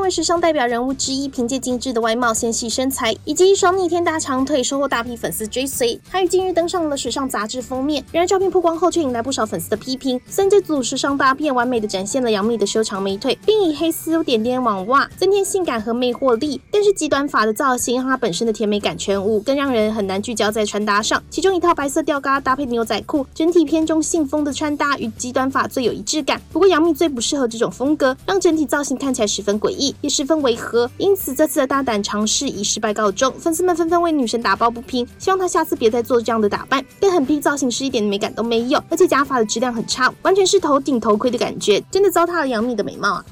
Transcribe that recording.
为时尚代表人物之一，凭借精致的外貌、纤细身材以及一双逆天大长腿，收获大批粉丝追随，还与近日登上了时尚杂志封面。然而照片曝光后，却引来不少粉丝的批评。虽然这组时尚大片完美的展现了杨幂的修长美腿，并以黑丝点点网袜增添性感和魅惑力，但是极短发的造型让她本身的甜美感全无，更让人很难聚焦在穿搭上。其中一套白色吊嘎搭配牛仔裤，整体偏中性风的穿搭与极短发最有一致感。不过杨幂最不适合这种风格，让整体造型看起来十分诡异，也十分违和。因此这次的大胆尝试以失败告终，粉丝们纷纷为女神打抱不平，希望她下次别再做这样的打扮。更狠批造型师一点美感都没有，而且假发的质量很差，完全是头顶头盔的感觉，真的糟蹋了杨幂的美貌啊。